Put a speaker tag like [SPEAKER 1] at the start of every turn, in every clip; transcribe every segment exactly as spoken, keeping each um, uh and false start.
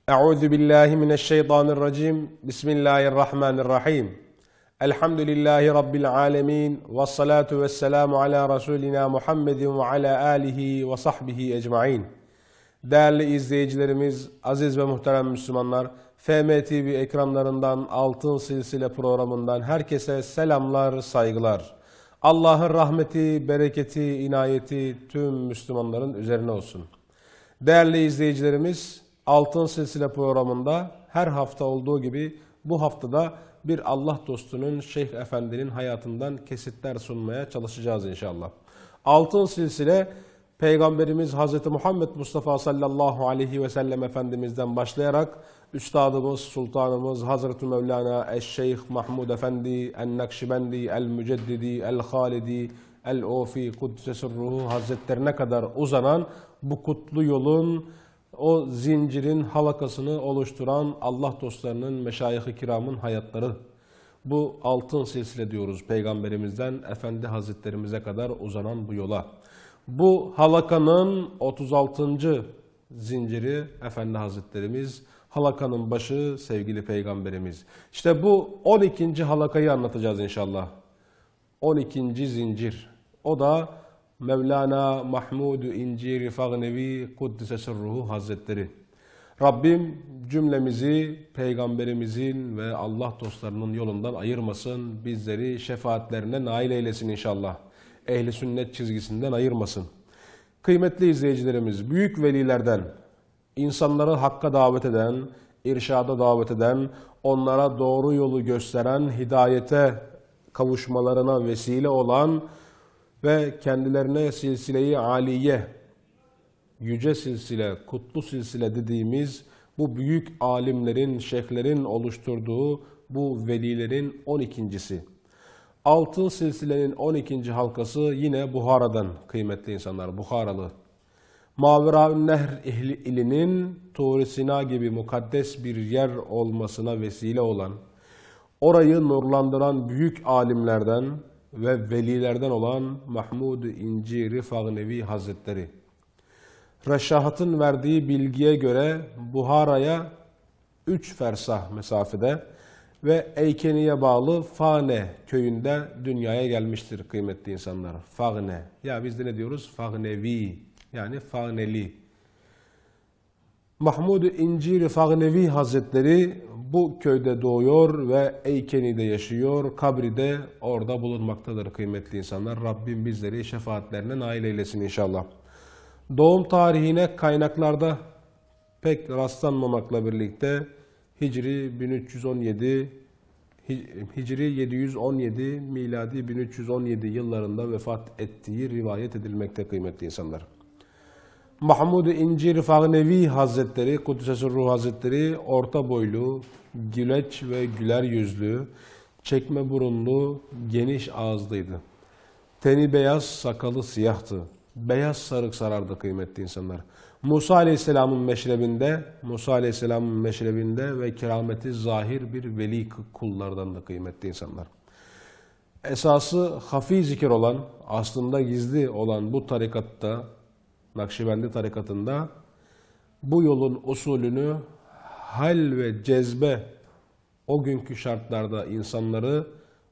[SPEAKER 1] Euzu billahi mineşşeytanirracim. Bismillahirrahmanirrahim. Elhamdülillahi rabbil alamin ve salatu vesselamu ala rasulina Muhammedin ve ala alihi ve sahbihi ecmaîn. Değerli izleyicilerimiz, aziz ve muhterem Müslümanlar, F M T V ekranlarından Altın Silsile programından herkese selamlar, saygılar. Allah'ın rahmeti, bereketi, inayeti tüm Müslümanların üzerine olsun. Değerli izleyicilerimiz, Altın Silsile programında her hafta olduğu gibi bu haftada bir Allah dostunun, Şeyh Efendi'nin hayatından kesitler sunmaya çalışacağız inşallah. Altın Silsile, Peygamberimiz Hazreti Muhammed Mustafa sallallahu aleyhi ve sellem Efendimiz'den başlayarak Üstadımız, Sultanımız Hazreti Mevlana Eş-Şeyh Mahmud Efendi, El-Nakşibendi, El-Müceddidi, El-Halidi, El-Ofi, Kuddisesirruhu Hazretlerine kadar uzanan bu kutlu yolun, o zincirin halakasını oluşturan Allah dostlarının, meşayih-i kiramın hayatları. Bu altın silsile diyoruz, Peygamberimizden Efendi Hazretlerimize kadar uzanan bu yola. Bu halakanın otuz altıncı zinciri Efendi Hazretlerimiz, halakanın başı sevgili Peygamberimiz. İşte bu on ikinci halakayı anlatacağız inşallah. on ikinci zincir. O da Mevlana Mahmud İncir Fagnevi Kuddisesirruhu Hazretleri. Rabbim cümlemizi Peygamberimizin ve Allah dostlarının yolundan ayırmasın. Bizleri şefaatlerine nail eylesin inşallah. Ehli sünnet çizgisinden ayırmasın. Kıymetli izleyicilerimiz, büyük velilerden, insanları hakka davet eden, irşada davet eden, onlara doğru yolu gösteren, hidayete kavuşmalarına vesile olan ve kendilerine silsile-i aliye, yüce silsile, kutlu silsile dediğimiz bu büyük alimlerin, şeyhlerin oluşturduğu bu velilerin on ikincisi. Altın silsilenin on ikinci halkası yine Buhara'dan kıymetli insanlar, Buharalı. Mavera-ün-Nehr ilinin Tur-i Sina gibi mukaddes bir yer olmasına vesile olan, orayı nurlandıran büyük alimlerden ve velilerden olan Mahmud İncir Fagnevi Hazretleri. Reşahat'ın verdiği bilgiye göre Buhara'ya üç fersah mesafede ve Eykeni'ye bağlı Fane köyünde dünyaya gelmiştir kıymetli insanlar. Fagne. Ya biz de ne diyoruz? Fagnevi. Yani Fagneli. Mahmud İncir Fagnevi Hazretleri bu köyde doğuyor ve Eykeni'de yaşıyor. Kabri de orada bulunmaktadır kıymetli insanlar. Rabbim bizleri şefaatlerine nail eylesin inşallah. Doğum tarihine kaynaklarda pek rastlanmamakla birlikte Hicri bin üç yüz on yedi, Hicri yedi yüz on yedi, miladi bin üç yüz on yedi yıllarında vefat ettiği rivayet edilmekte kıymetli insanlar. Mahmud İncir Fagnevi Hazretleri, Kuddisesirruhu Hazretleri orta boylu, güleç ve güler yüzlü, çekme burunlu, geniş ağızlıydı. Teni beyaz, sakalı siyahtı. Beyaz sarık sarardı kıymetli insanlar. Musa Aleyhisselam'ın meşrebinde, Musa Aleyhisselam'ın meşrebinde ve kerameti zahir bir veli kullardan da kıymetli insanlar. Esası hafi zikir olan, aslında gizli olan bu tarikatta, Nakşibendi tarikatında bu yolun usulünü hal ve cezbe o günkü şartlarda insanları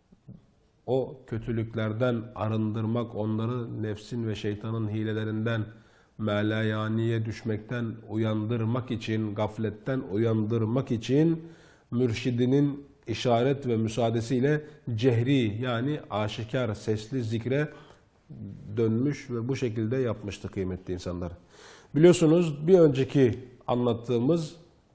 [SPEAKER 1] o kötülüklerden arındırmak, onları nefsin ve şeytanın hilelerinden, melayaniye düşmekten uyandırmak için, gafletten uyandırmak için mürşidinin işaret ve müsaadesiyle cehri yani aşikar sesli zikre dönmüş ve bu şekilde yapmıştı kıymetli insanlar. Biliyorsunuz bir önceki anlattığımız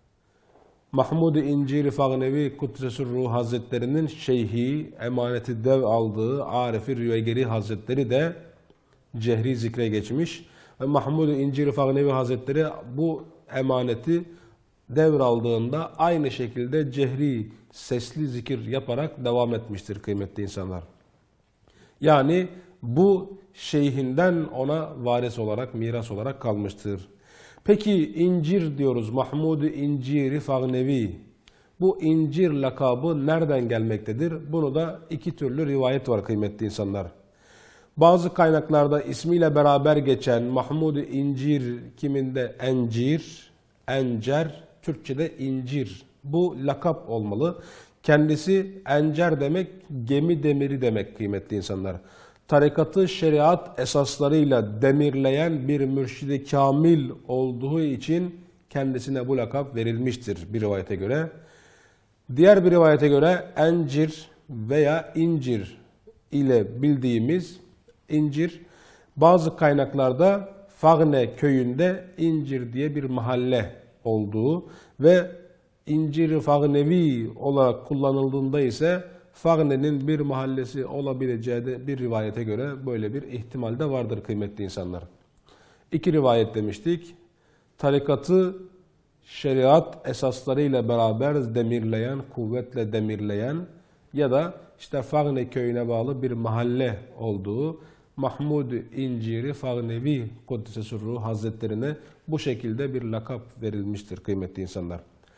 [SPEAKER 1] Mahmud İncir Fagnevi Kuddisesirruhu Hazretleri'nin şeyhi, emaneti dev aldığı Arif-i Rüveygeri Hazretleri de cehri zikre geçmiş. Ve Mahmud İncir Fagnevi Hazretleri bu emaneti devraldığında aynı şekilde cehri sesli zikir yaparak devam etmiştir kıymetli insanlar. Yani bu şeyhinden ona varis olarak, miras olarak kalmıştır. Peki incir diyoruz, Mahmud İncir Fagnevi. Bu incir lakabı nereden gelmektedir? Bunu da iki türlü rivayet var kıymetli insanlar. Bazı kaynaklarda ismiyle beraber geçen Mahmud İncir, kiminde Encir, Encer, Türkçe'de incir. Bu lakap olmalı. Kendisi encer demek, gemi demiri demek kıymetli insanlar. Tarikatı şeriat esaslarıyla demirleyen bir mürşidi kamil olduğu için kendisine bu lakap verilmiştir bir rivayete göre. Diğer bir rivayete göre encir veya incir ile bildiğimiz incir, bazı kaynaklarda Fagne köyünde incir diye bir mahalle olduğu ve incir Fagnevi olarak kullanıldığında ise Fagne'nin bir mahallesi olabileceği de bir rivayete göre böyle bir ihtimal de vardır kıymetli insanlar. İki rivayet demiştik. Tarikatı şeriat esaslarıyla beraber demirleyen, kuvvetle demirleyen ya da işte Fagne köyüne bağlı bir mahalle olduğu Mahmud İnciri Fagnevi Kuddise Sürruhu Hazretlerine bu şekilde bir lakap verilmiştir kıymetli insanlar.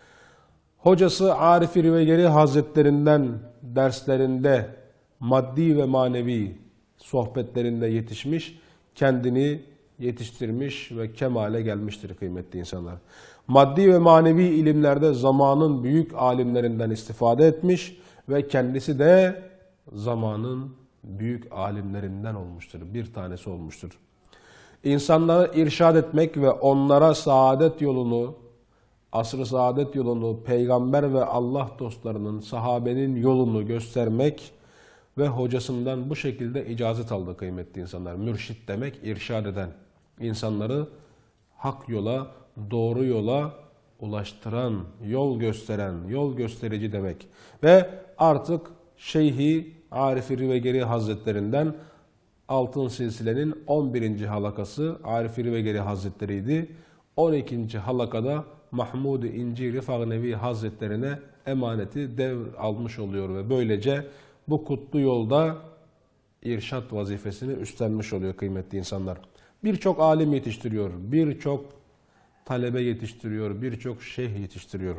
[SPEAKER 1] Hocası Arif-i Rivegeri Hazretlerinden derslerinde maddi ve manevi sohbetlerinde yetişmiş, kendini yetiştirmiş ve kemale gelmiştir kıymetli insanlar. Maddi ve manevi ilimlerde zamanın büyük alimlerinden istifade etmiş ve kendisi de zamanın büyük alimlerinden olmuştur. Bir tanesi olmuştur. İnsanları irşad etmek ve onlara saadet yolunu, asr-ı saadet yolunu, peygamber ve Allah dostlarının, sahabenin yolunu göstermek ve hocasından bu şekilde icazet aldı kıymetli insanlar. Mürşit demek irşad eden, insanları hak yola, doğru yola ulaştıran, yol gösteren, yol gösterici demek. Ve artık Şeyhi Arif-i Rivegeri Hazretlerinden Altın Silsile'nin on birinci halakası Arif-i Rivegeri Hazretleri'ydi. on ikinci halakada Mahmud-i İnciri Fagnevi Hazretlerine emaneti devr almış oluyor ve böylece bu kutlu yolda irşat vazifesini üstlenmiş oluyor kıymetli insanlar. Birçok alim yetiştiriyor, birçok talebe yetiştiriyor, birçok şeyh yetiştiriyor.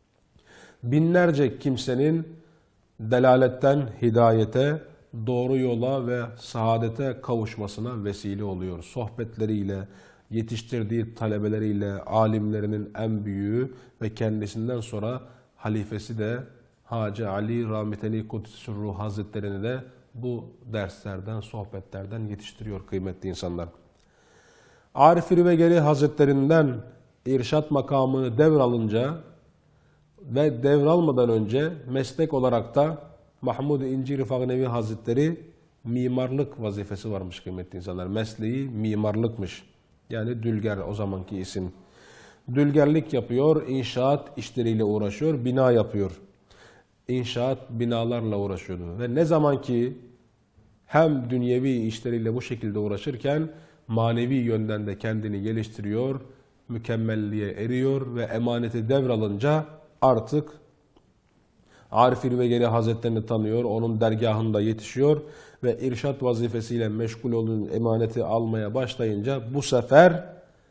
[SPEAKER 1] Binlerce kimsenin delaletten hidayete, doğru yola ve saadete kavuşmasına vesile oluyor. Sohbetleriyle, yetiştirdiği talebeleriyle, alimlerinin en büyüğü ve kendisinden sonra halifesi de Hacı Ali Rahmeteli Kuddise Sürruhu Hazretlerini de bu derslerden, sohbetlerden yetiştiriyor kıymetli insanlar. Arif-i Rivegeri Hazretlerinden irşat makamını devralınca ve devralmadan önce meslek olarak da Mahmud-i İnciri Fagnevi Hazretleri mimarlık vazifesi varmış kıymetli insanlar. Mesleği mimarlıkmış. Yani dülger o zamanki isim. Dülgerlik yapıyor, inşaat işleriyle uğraşıyor, bina yapıyor. İnşaat binalarla uğraşıyordu. Ve ne zaman ki hem dünyevi işleriyle bu şekilde uğraşırken manevi yönden de kendini geliştiriyor, mükemmelliğe eriyor ve emaneti devralınca artık Arif-i Rivegeri Hazretlerini tanıyor, onun dergahında yetişiyor ve irşat vazifesiyle meşgul olduğu emaneti almaya başlayınca bu sefer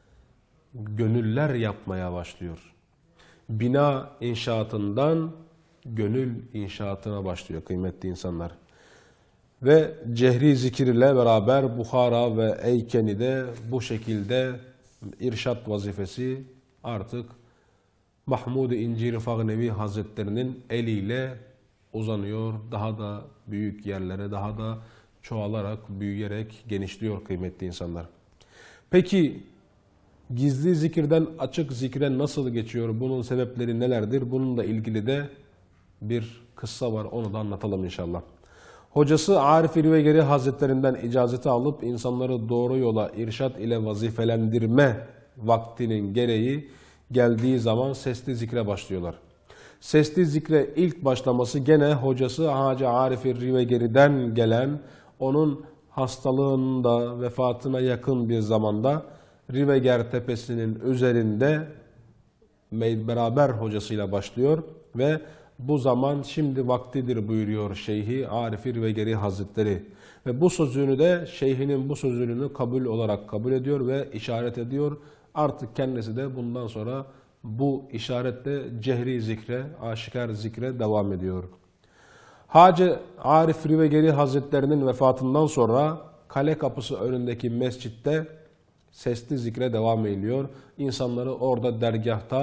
[SPEAKER 1] gönüller yapmaya başlıyor. Bina inşaatından gönül inşaatına başlıyor kıymetli insanlar. Ve cehri zikirle beraber Bukhara ve Eykeni'de bu şekilde irşat vazifesi artık Mahmud-i İnciri Fagnevi Hazretlerinin eliyle uzanıyor. Daha da büyük yerlere, daha da çoğalarak, büyüyerek genişliyor kıymetli insanlar. Peki gizli zikirden açık zikre nasıl geçiyor? Bunun sebepleri nelerdir? Bununla ilgili de bir kıssa var. Onu da anlatalım inşallah. Hocası Arif-i Rivegeri Hazretlerinden icazeti alıp insanları doğru yola irşat ile vazifelendirme vaktinin gereği geldiği zaman sesli zikre başlıyorlar. Sesli zikre ilk başlaması gene hocası Hacı Arif-i Rivegeri'den gelen, onun hastalığında, vefatına yakın bir zamanda Riveger Tepesi'nin üzerinde beraber hocasıyla başlıyor ve bu zaman şimdi vaktidir buyuruyor Şeyhi Arif-i Rivegeri Hazretleri. Ve bu sözünü de şeyhinin bu sözünü kabul olarak kabul ediyor ve işaret ediyor. Artık kendisi de bundan sonra bu işaretle cehri zikre, aşikar zikre devam ediyor. Hacı Arif Rivegeri Hazretlerinin vefatından sonra kale kapısı önündeki mescitte sesli zikre devam ediliyor. İnsanları orada dergahta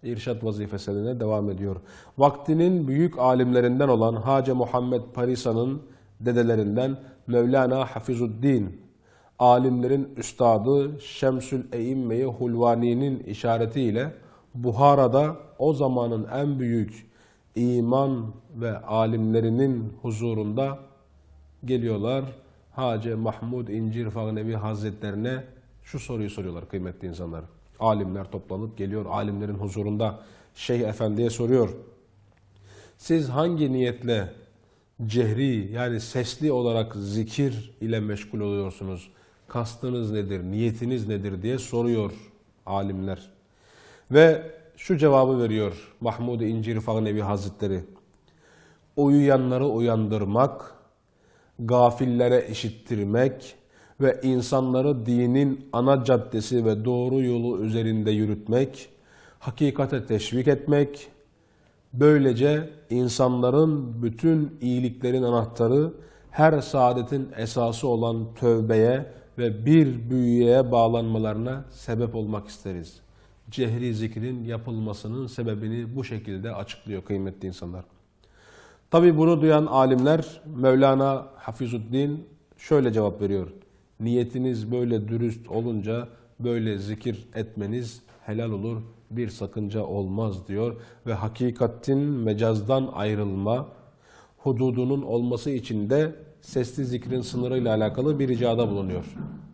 [SPEAKER 1] irşat vazifesine devam ediyor. Vaktinin büyük alimlerinden olan Hacı Muhammed Parisa'nın dedelerinden Mevlana Hafizuddin, alimlerin üstadı Şemsül E'imme-i Hulvani'nin işaretiyle Buhara'da o zamanın en büyük iman ve alimlerinin huzurunda geliyorlar. Hacı Mahmud İncir Fagnevi Hazretlerine şu soruyu soruyorlar kıymetli insanlar. Alimler toplanıp geliyor alimlerin huzurunda. Şeyh Efendi'ye soruyor. Siz hangi niyetle cehri yani sesli olarak zikir ile meşgul oluyorsunuz? Kastınız nedir, niyetiniz nedir diye soruyor alimler. Ve şu cevabı veriyor Mahmud İncir Fagnevi Hazretleri. Uyuyanları uyandırmak, gafillere işittirmek ve insanları dinin ana caddesi ve doğru yolu üzerinde yürütmek, hakikate teşvik etmek, böylece insanların bütün iyiliklerin anahtarı, her saadetin esası olan tövbeye ve bir büyüye bağlanmalarına sebep olmak isteriz. Cehri zikrin yapılmasının sebebini bu şekilde açıklıyor kıymetli insanlar. Tabi bunu duyan alimler Mevlana Hafizuddin şöyle cevap veriyor. Niyetiniz böyle dürüst olunca böyle zikir etmeniz helal olur, bir sakınca olmaz diyor. Ve hakikatin mecazdan ayrılma hududunun olması için de sesli zikrin sınırıyla alakalı bir ricada bulunuyor.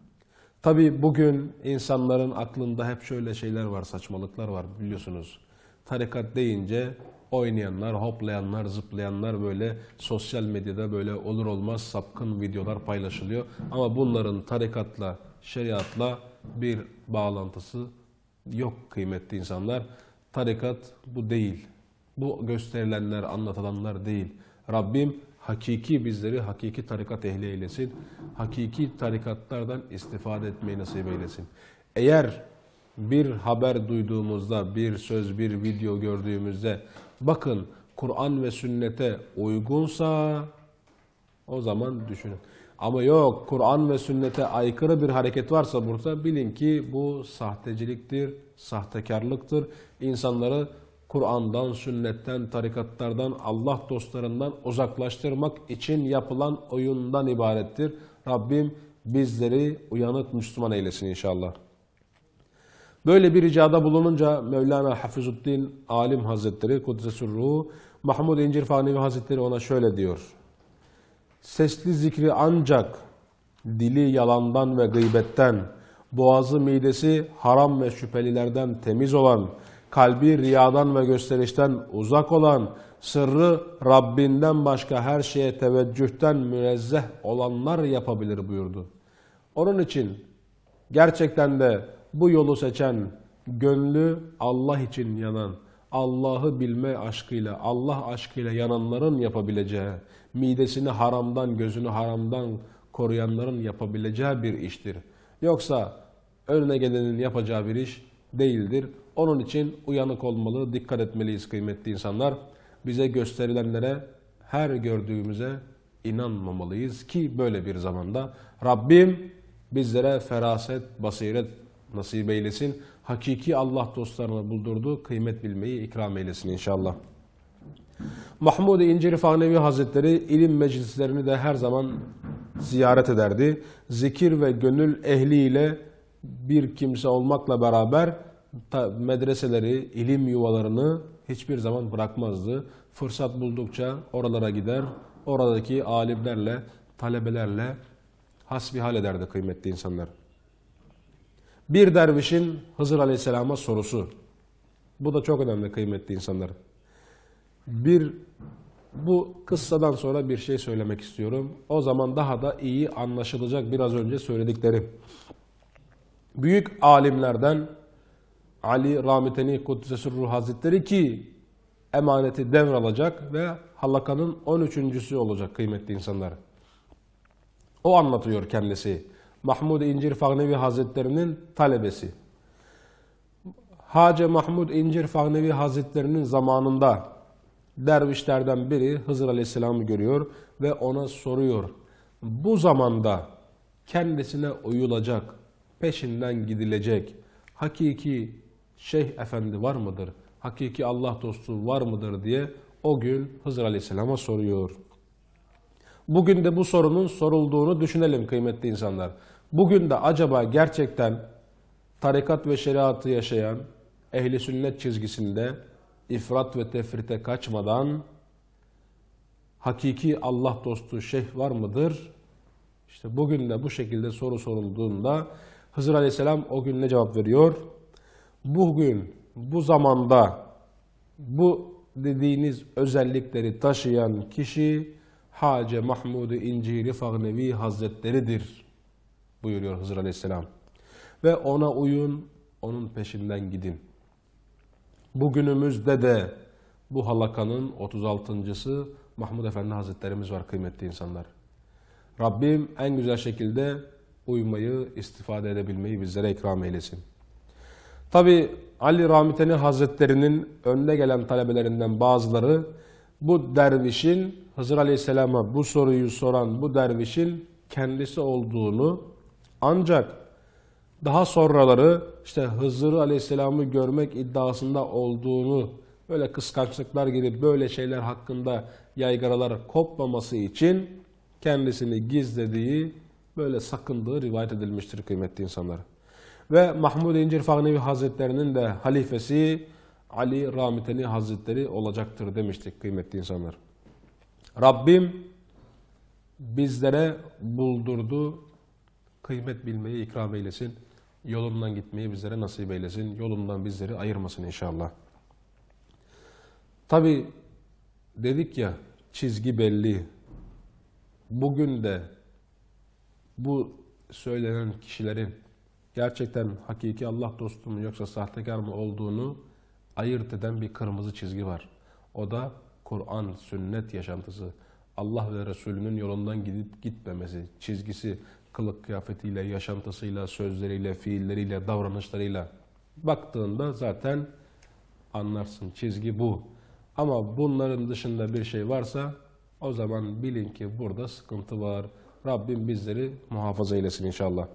[SPEAKER 1] Tabi bugün insanların aklında hep şöyle şeyler var, saçmalıklar var biliyorsunuz. Tarikat deyince oynayanlar, hoplayanlar, zıplayanlar böyle sosyal medyada böyle olur olmaz sapkın videolar paylaşılıyor. Ama bunların tarikatla, şeriatla bir bağlantısı yok kıymetli insanlar. Tarikat bu değil. Bu gösterilenler, anlatılanlar değil. Rabbim hakiki bizleri hakiki tarikat ehli eylesin. Hakiki tarikatlardan istifade etmeyi nasip eylesin. Eğer bir haber duyduğumuzda, bir söz, bir video gördüğümüzde bakın Kur'an ve sünnete uygunsa o zaman düşünün. Ama yok Kur'an ve sünnete aykırı bir hareket varsa burada bilin ki bu sahteciliktir, sahtekarlıktır. İnsanları Kur'an'dan, sünnetten, tarikatlardan, Allah dostlarından uzaklaştırmak için yapılan oyundan ibarettir. Rabbim bizleri uyanık Müslüman eylesin inşallah. Böyle bir ricada bulununca Mevlana Hafizuddin Alim Hazretleri Kuddesesirruhu Mahmud İncir Fagnevi Hazretleri ona şöyle diyor. Sesli zikri ancak dili yalandan ve gıybetten, boğazı midesi haram ve şüphelilerden temiz olan, kalbi riyadan ve gösterişten uzak olan, sırrı Rabbinden başka her şeye teveccühten münezzeh olanlar yapabilir buyurdu. Onun için gerçekten de bu yolu seçen, gönlü Allah için yanan, Allah'ı bilme aşkıyla, Allah aşkıyla yananların yapabileceği, midesini haramdan, gözünü haramdan koruyanların yapabileceği bir iştir. Yoksa önüne gelenin yapacağı bir iş değildir. Onun için uyanık olmalı, dikkat etmeliyiz kıymetli insanlar. Bize gösterilenlere, her gördüğümüze inanmamalıyız ki böyle bir zamanda Rabbim bizlere feraset, basiret nasip eylesin. Hakiki Allah dostlarına buldurduğu kıymet bilmeyi ikram eylesin inşallah. Mahmud İncir Fagnevi Hazretleri ilim meclislerini de her zaman ziyaret ederdi. Zikir ve gönül ehliyle bir kimse olmakla beraber medreseleri, ilim yuvalarını hiçbir zaman bırakmazdı. Fırsat buldukça oralara gider, oradaki alimlerle, talebelerle hasbihal ederdi kıymetli insanlar. Bir dervişin Hızır Aleyhisselam'a sorusu. Bu da çok önemli kıymetli insanlar. Bir, bu kıssadan sonra bir şey söylemek istiyorum. O zaman daha da iyi anlaşılacak biraz önce söylediklerim. Büyük alimlerden Ali Ramiteni Kuddesesirruhu Hazretleri ki emaneti devralacak ve halakanın on üçüncüsü olacak kıymetli insanlar. O anlatıyor kendisi. Mahmud İncir Fagnevi Hazretleri'nin talebesi. Hacı Mahmud İncir Fagnevi Hazretleri'nin zamanında dervişlerden biri Hızır Aleyhisselam'ı görüyor ve ona soruyor. Bu zamanda kendisine uyulacak, peşinden gidilecek hakiki Şeyh Efendi var mıdır? hakiki Allah dostu var mıdır diye o gün Hızır Aleyhisselam'a soruyor. Bugün de bu sorunun sorulduğunu düşünelim kıymetli insanlar. Bugün de acaba gerçekten tarikat ve şeriatı yaşayan, ehli sünnet çizgisinde ifrat ve tefrite kaçmadan hakiki Allah dostu şeyh var mıdır? İşte bugün de bu şekilde soru sorulduğunda Hızır Aleyhisselam o gün ne cevap veriyor? Bugün, bu zamanda bu dediğiniz özellikleri taşıyan kişi Hacı Mahmud-u İnci Rifagnevi Hazretleridir buyuruyor Hızır Aleyhisselam. Ve ona uyun, onun peşinden gidin. Bugünümüzde de bu halakanın otuz altıncısı Mahmud Efendi Hazretlerimiz var kıymetli insanlar. Rabbim en güzel şekilde uymayı, istifade edebilmeyi bizlere ikram eylesin. Tabi Ali Rahmetli Hazretleri'nin önüne gelen talebelerinden bazıları bu dervişin, Hızır Aleyhisselam'a bu soruyu soran bu dervişin kendisi olduğunu, ancak daha sonraları işte Hızır Aleyhisselam'ı görmek iddiasında olduğunu, böyle kıskançlıklar girip böyle şeyler hakkında yaygaralar kopmaması için kendisini gizlediği, böyle sakındığı rivayet edilmiştir kıymetli insanlar. Ve Mahmud-i İncir Fagnevi Hazretleri'nin de halifesi Ali Rahmetli Hazretleri olacaktır demiştik kıymetli insanlar. Rabbim bizlere buldurdu, kıymet bilmeyi ikram eylesin. Yolundan gitmeyi bizlere nasip eylesin. Yolundan bizleri ayırmasın inşallah. Tabi dedik ya, çizgi belli. Bugün de bu söylenen kişilerin gerçekten hakiki Allah dostu mu yoksa sahtekar mı olduğunu ayırt eden bir kırmızı çizgi var. O da Kur'an, sünnet yaşantısı. Allah ve Resulünün yolundan gidip gitmemesi, çizgisi, kılık kıyafetiyle, yaşantısıyla, sözleriyle, fiilleriyle, davranışlarıyla baktığında zaten anlarsın. Çizgi bu. Ama bunların dışında bir şey varsa o zaman bilin ki burada sıkıntı var. Rabbim bizleri muhafaza eylesin inşallah.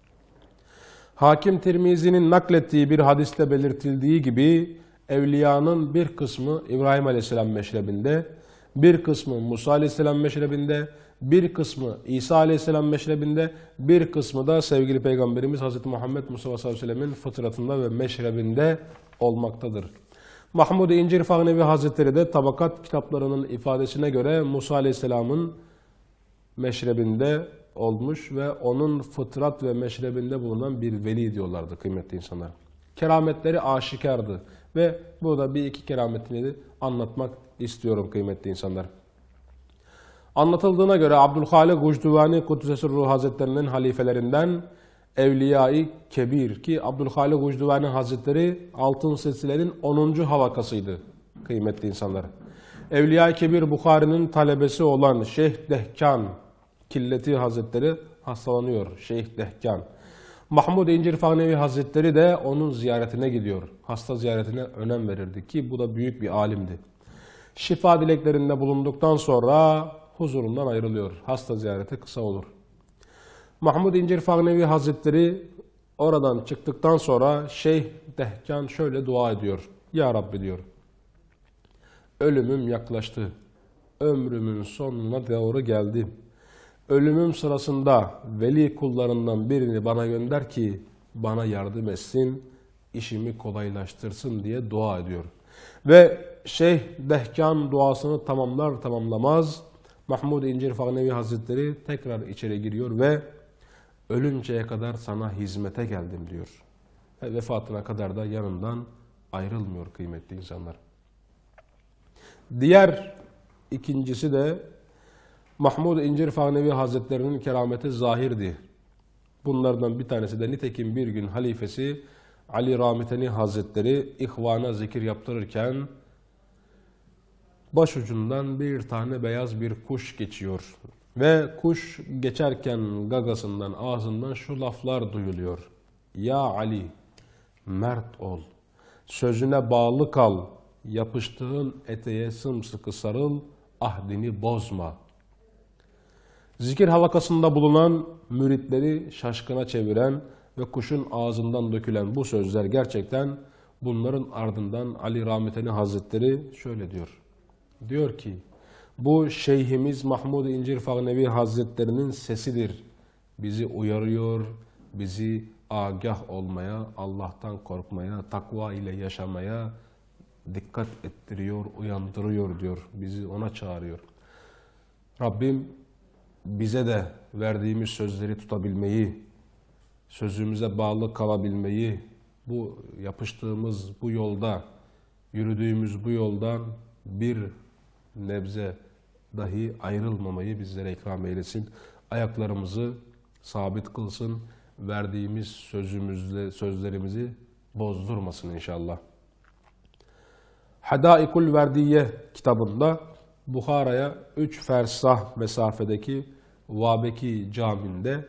[SPEAKER 1] Hakim Tirmizi'nin naklettiği bir hadiste belirtildiği gibi evliyanın bir kısmı İbrahim Aleyhisselam meşrebinde, bir kısmı Musa Aleyhisselam meşrebinde, bir kısmı İsa Aleyhisselam meşrebinde, bir kısmı da sevgili Peygamberimiz Hazreti Muhammed Mustafa sallallahu aleyhi ve sellemin fıtratında ve meşrebinde olmaktadır. Mahmud-i İncir Fagnevi Hazretleri de tabakat kitaplarının ifadesine göre Musa Aleyhisselam'ın meşrebinde olmuş ve onun fıtrat ve meşrebinde bulunan bir veli diyorlardı kıymetli insanlar. Kerametleri aşikardı ve burada bir iki kerametini de anlatmak istiyorum kıymetli insanlar. Anlatıldığına göre Abdülhalik Gucduvani Kuddüs'e Ruh Hazretleri'nin halifelerinden Evliya-i Kebir ki Abdülhalik Gucduvani Hazretleri Altın Silsile'nin onuncu halakasıydı kıymetli insanlar. Evliya-i Kebir Bukhari'nin talebesi olan Şeyh Dehkan Killeti Hazretleri hastalanıyor. Şeyh Dehkan. Mahmud İncir Fagnevi Hazretleri de onun ziyaretine gidiyor. Hasta ziyaretine önem verirdi ki bu da büyük bir alimdi. Şifa dileklerinde bulunduktan sonra huzurundan ayrılıyor. Hasta ziyareti kısa olur. Mahmud İncir Fagnevi Hazretleri oradan çıktıktan sonra Şeyh Dehkan şöyle dua ediyor. Ya Rabbi diyor. Ölümüm yaklaştı. Ömrümün sonuna doğru geldim. Ölümüm sırasında veli kullarından birini bana gönder ki bana yardım etsin, işimi kolaylaştırsın diye dua ediyor. Ve Şeyh Dehkan duasını tamamlar tamamlamaz Mahmud İncir Fagnevi Hazretleri tekrar içeri giriyor ve ölünceye kadar sana hizmete geldim diyor. Ve vefatına kadar da yanından ayrılmıyor kıymetli insanlar. Diğer ikincisi de Mahmud İncir Fagnevi Hazretlerinin kerameti zahirdi. Bunlardan bir tanesi de nitekim bir gün halifesi Ali Rahmetli Hazretleri ihvana zikir yaptırırken başucundan bir tane beyaz bir kuş geçiyor. Ve kuş geçerken gagasından, ağzından şu laflar duyuluyor. Ya Ali, mert ol, sözüne bağlı kal, yapıştığın eteğe sımsıkı sarıl, ahdini bozma. Zikir halakasında bulunan müritleri şaşkına çeviren ve kuşun ağzından dökülen bu sözler gerçekten Bunların ardından Ali Rahmetli Hazretleri şöyle diyor. Diyor ki, bu Şeyhimiz Mahmud İncir Fagnevi Hazretlerinin sesidir. Bizi uyarıyor, bizi agah olmaya, Allah'tan korkmaya, takva ile yaşamaya dikkat ettiriyor, uyandırıyor diyor. Bizi ona çağırıyor. Rabbim bize de verdiğimiz sözleri tutabilmeyi, sözümüze bağlı kalabilmeyi, bu yapıştığımız bu yolda, yürüdüğümüz bu yoldan bir nebze dahi ayrılmamayı bizlere ikram eylesin. Ayaklarımızı sabit kılsın, verdiğimiz sözümüzle sözlerimizi bozdurmasın inşallah. Hadaikul Verdiye kitabında Bukhara'ya üç fersah mesafedeki Vabeki Camii'nde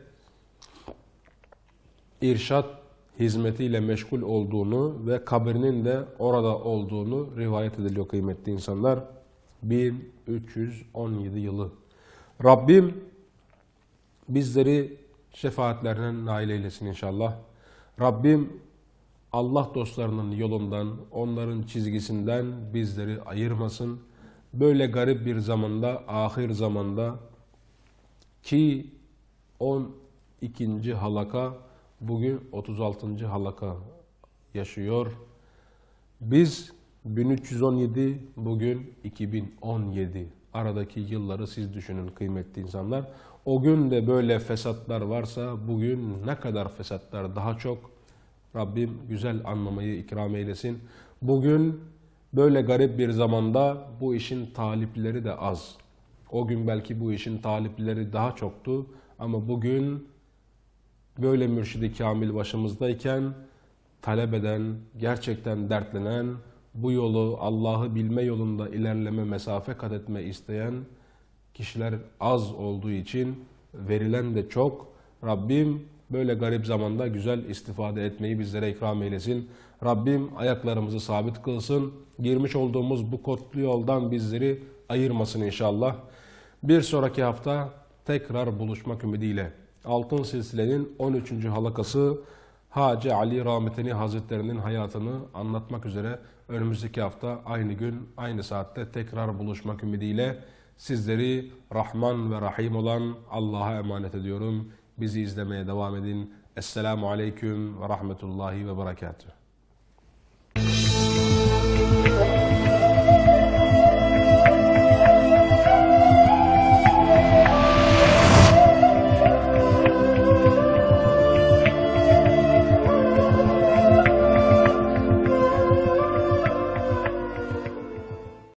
[SPEAKER 1] irşat hizmetiyle meşgul olduğunu ve kabrinin de orada olduğunu rivayet ediliyor kıymetli insanlar. bin üç yüz on yedi yılı. Rabbim bizleri şefaatlerine nail eylesin inşallah. Rabbim Allah dostlarının yolundan, onların çizgisinden bizleri ayırmasın. Böyle garip bir zamanda, ahir zamanda ki on ikinci halaka, bugün otuz altıncı halaka yaşıyor. Biz bin üç yüz on yedi, bugün iki bin on yedi. Aradaki yılları siz düşünün kıymetli insanlar. O gün de böyle fesatlar varsa bugün ne kadar fesatlar daha çok. Rabbim güzel anlamayı ikram eylesin. Bugün böyle garip bir zamanda bu işin talipleri de az. O gün belki bu işin talipleri daha çoktu ama bugün böyle mürşid-i kamil başımızdayken talep eden, gerçekten dertlenen, bu yolu Allah'ı bilme yolunda ilerleme, mesafe kat etme isteyen kişiler az olduğu için verilen de çok. Rabbim böyle garip zamanda güzel istifade etmeyi bizlere ikram eylesin. Rabbim ayaklarımızı sabit kılsın. Girmiş olduğumuz bu kotlu yoldan bizleri ayırmasın inşallah. Bir sonraki hafta tekrar buluşmak ümidiyle Altın Silsile'nin on üçüncü halakası Hacı Ali Rahmetli Hazretleri'nin hayatını anlatmak üzere önümüzdeki hafta aynı gün, aynı saatte tekrar buluşmak ümidiyle sizleri Rahman ve Rahim olan Allah'a emanet ediyorum. Bizi izlemeye devam edin. Esselamu Aleyküm ve Rahmetullahi ve Berekatuhu.